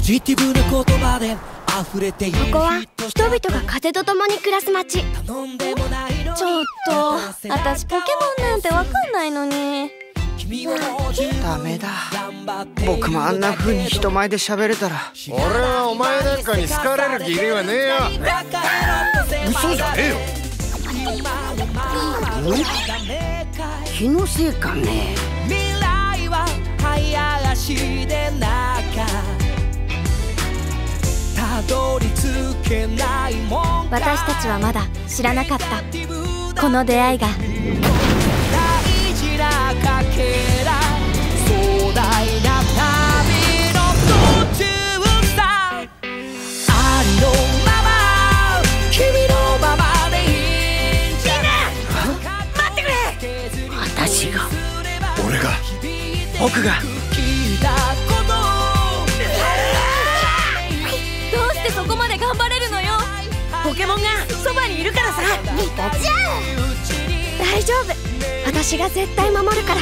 ジティブな言葉で溢れている。 ここは人々が風と共に暮らす街。ちょっと私ポケモンなんてわかんないのに。 ダメだ、僕もあんな風に人前で喋れたら。 俺はお前なんかに好かれる義理はねえよ。嘘じゃねえよ。 気のせいかね。 未来は早足でたどり着けないもん。 私たちはまだ知らなかった、この出会いが大事なかけら、壮大な旅の途中さ。ありのまま君のままでいいんじゃない。 待ってくれ。私が、 俺が、 僕が。 聞いたことどうしてそこまで頑張れるのよ。ポケモンがそばにいるからさ。リカちゃん大丈夫、私が絶対守るから。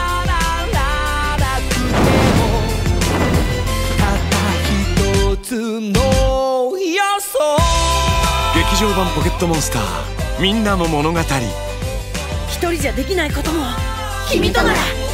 劇場版ポケットモンスターみんなの物語。 一人じゃできないことも君となら